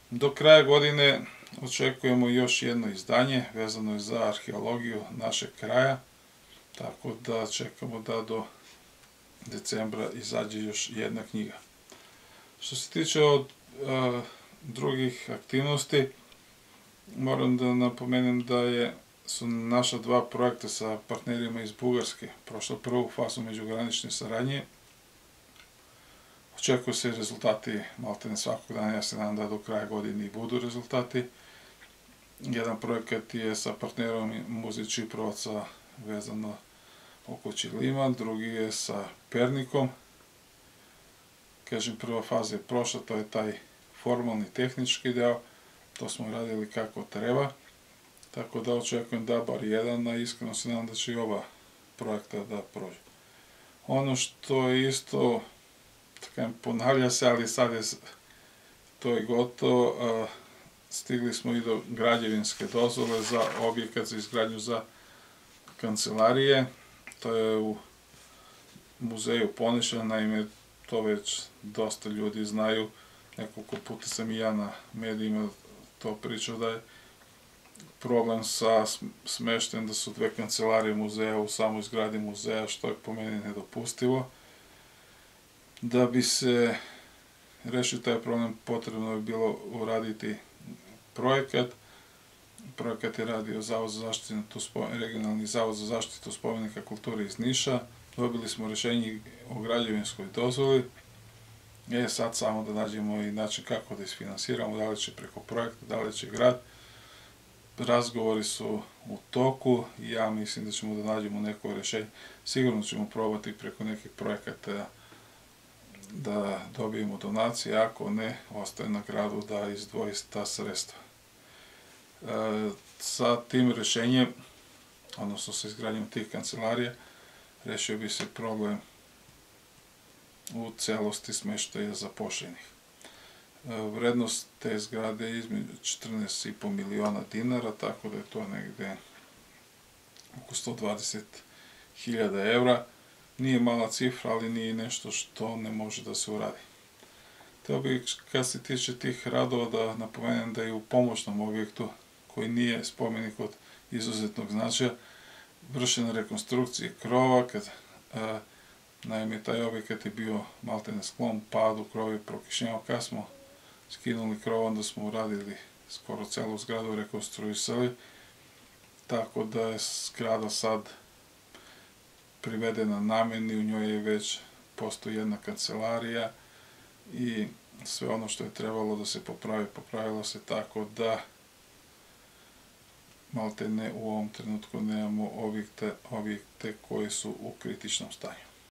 Do kraja godine očekujemo još jedno izdanje vezano za arheologiju našeg kraja, tako da čekamo da do decembra izađe još jedna knjiga. Što se tiče od drugih aktivnosti, moram da napomenem da su naša dva projekta sa partnerima iz Bugarske prošla prvu fazu međugranične saradnje. Očekuju se rezultati maltene svakog dana, ja se nadam da do kraja godine i budu rezultati. Jedan projekat je sa partnerom Muzej Čiprovaca vezano oko Ćilima, drugi je sa Pernikom. Kažem, prva faza je prošla, to je taj formalni tehnički deo, to smo radili kako treba, tako da očekujem da bar jedan, a iskreno se nadam da će i oba projekta da prođu. Ono što je isto, ponavlja se, ali sad je to i gotovo, stigli smo i do građevinske dozvole za objekat za izgradnju za kancelarije. To je u muzeju Poniša, naime to već dosta ljudi znaju, nekoliko puta sam i ja na medijima to pričao da je problem sa smeštajem, da su dve kancelarije muzeja u samoj zgradi muzeja, što je po meni nedopustivo. Da bi se rešio taj problem, potrebno je bilo uraditi projekat. Projekat je radio regionalni zavod za zaštitu spomenika kulture iz Niša. Dobili smo rešenje o građevinskoj dozvoli. Sad samo da nađemo i način kako da isfinansiramo, da li će preko projekta, da li će grad. Razgovori su u toku i ja mislim da ćemo da nađemo neko rešenje. Sigurno ćemo probati preko nekih projekata da dobijemo donacije, ako ne, ostaje na gradu da izdvoji ta sredstva. Sa tim rešenjem, odnosno sa izgradnjom tih kancelarija, rešio bi se problem u celosti smeštaja zaposlenih. Vrednost te zgrade je između 14,5 miliona dinara, tako da je to negde oko 120.000 evra. Nije mala cifra, ali nije nešto što ne može da se uradi. Hteo bih, kad se tiče tih radova, da napomenem da je u pomoćnom objektu, koji nije spomenik od izuzetnog značaja, vršena rekonstrukcija krova, naime taj objekat je bio maltene sklon padu, krov je prokišnjavao. Kad smo skinuli krov, onda smo uradili skoro celu zgradu, rekonstruisali, tako da je zgrada sad privedena nameni, u njoj je već postoji jedna kancelarija i sve ono što je trebalo da se popravi, popravilo se, tako da maltene u ovom trenutku nemamo objekte koji su u kritičnom stanju.